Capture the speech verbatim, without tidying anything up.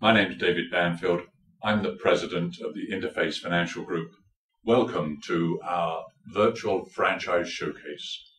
My name is David Banfield. I'm the president of the Interface Financial Group. Welcome to our virtual franchise showcase.